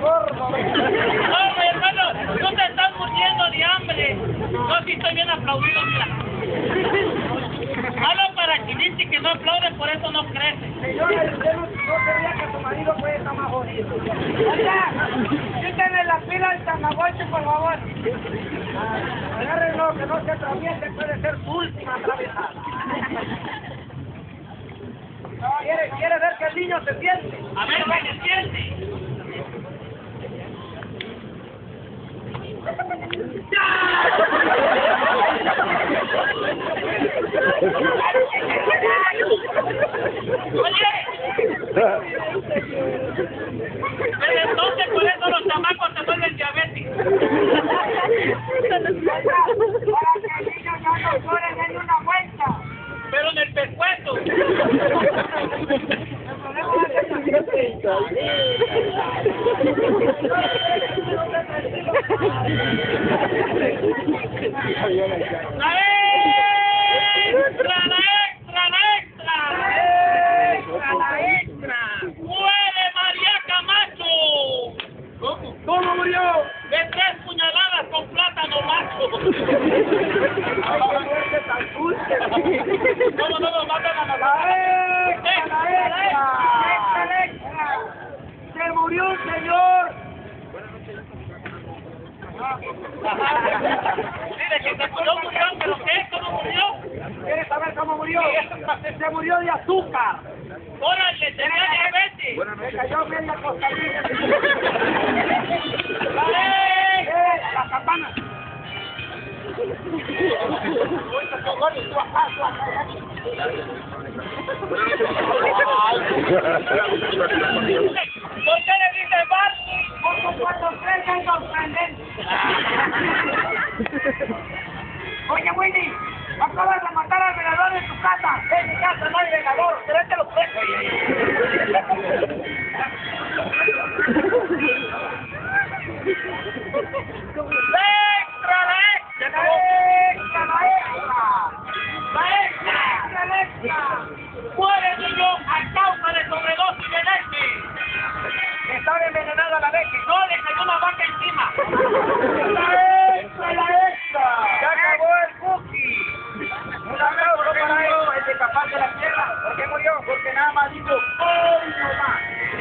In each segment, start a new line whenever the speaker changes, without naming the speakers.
gordo.
No, mi hermano, tú te estás muriendo de hambre. Yo sí estoy bien aplaudido, mira. Malo para Chinichi que no aplaude, por eso no crece.
Señora, usted no quería que su marido fuera estar más jodido. Oiga, quítenle la pila al Tamagotchi, por favor. Agárrenlo, que no se atraviese, puede ser su última atravesada. ¿Quiere ver que el niño se siente?
A ver, que se siente. Oye, pero entonces por eso los chamacos se vuelven diabéticos.
Para que el niño no nos llore, denle una vuelta.
Pero en el pescuezo.
El problema es que
¡La extra, la extra, la extra!
la extra.
¡Muere María Camacho!
¿Cómo murió?
De 3 puñaladas con plátano macho. ¿Cómo no nos matan a
La
nosotros?
extra. Se murió un señor.
Mire, que se murió un muchacho, ¿pero qué? ¿Cómo murió?
¿Quieres saber cómo murió? Se murió de azúcar.
¡Órale, tenía diabetes!
Me cayó media costadilla. La campana.
¿Por qué le dice Bart?
Como cuando crezca el sorprendente. Oye, Willy, acabas de matar al velador de tu casa. En mi casa no hay velador, pero este lo puede.
¡Muere niño a causa de sobredosis de leche!
Estaba envenenada la leche.
¡No, le cayó una vaca encima!
La extra. ¡Se acabó el cookie! Un aplauso para él, el de capaz de la tierra. ¿Por qué murió? Porque nada más dijo, ¡hoy no más!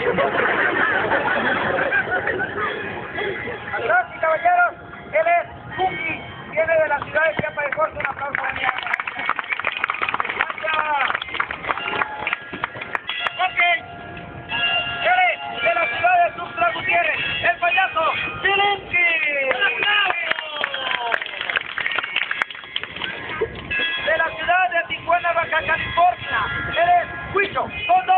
Adiós, y caballeros, él es Cookie, viene de la ciudad de Chiapa de Corzo. Un aplauso para mí. De la ciudad de Tuxtla Gutiérrez, el payaso Pilinki.
¡Un aplauso!
De la ciudad de Tijuana, Baja California, él es Huicho.